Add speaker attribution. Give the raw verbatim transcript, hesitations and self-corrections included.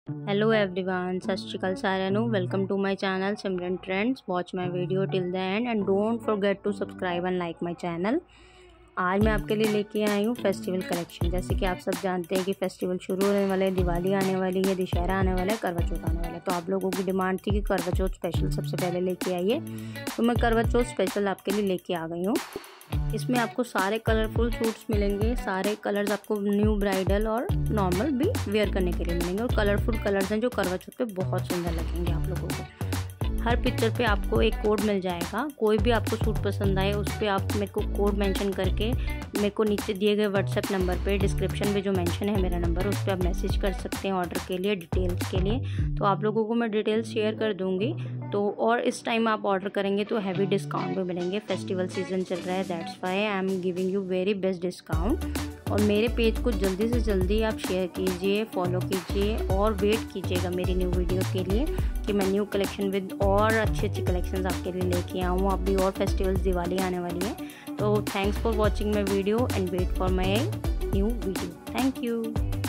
Speaker 1: Hello everyone, सत श्री अकाल साਰਿਆਂ ਨੂੰ। Welcome to my channel Simran trends. Watch my video till the end and don't forget to subscribe and like my channel. आज मैं आपके लिए लेके आई हूँ फेस्टिवल कलेक्शन। जैसे कि आप सब जानते हैं कि फेस्टिवल शुरू होने वाले, दिवाली आने वाली है, दशहरा आने वाला है, करवा चौथ आने वाला है। तो आप लोगों की डिमांड थी कि करवा चौथ स्पेशल सबसे पहले लेके आइए, तो मैं करवा चौथ स्पेशल आपके लिए लेके आ गई हूँ। इसमें आपको सारे कलरफुल सूट्स मिलेंगे। सारे कलर्स आपको न्यू ब्राइडल और नॉर्मल भी वेयर करने के लिए मिलेंगे। और कलरफुल कलर्स हैं जो करवा चौथ पे बहुत सुंदर लगेंगे आप लोगों को। हर पिक्चर पे आपको एक कोड मिल जाएगा। कोई भी आपको सूट पसंद आए उस पर आप मेरे को कोड मेंशन करके मेरे को नीचे दिए गए व्हाट्सएप नंबर पे, डिस्क्रिप्शन में जो मेंशन है मेरा नंबर, उस पर आप मैसेज कर सकते हैं ऑर्डर के लिए, डिटेल्स के लिए। तो आप लोगों को मैं डिटेल्स शेयर कर दूँगी। तो और इस टाइम आप ऑर्डर करेंगे तो हैवी डिस्काउंट भी मिलेंगे। फेस्टिवल सीजन चल रहा है, that's why I am giving you very best discount. और मेरे पेज को जल्दी से जल्दी आप शेयर कीजिए, फॉलो कीजिए और वेट कीजिएगा मेरी न्यू वीडियो के लिए कि मैं न्यू कलेक्शन विद और अच्छी अच्छी कलेक्शंस आपके लिए लेके आऊँ। अभी और फेस्टिवल्स, दिवाली आने वाली है। तो thanks for watching my video and wait for my new video. Thank you.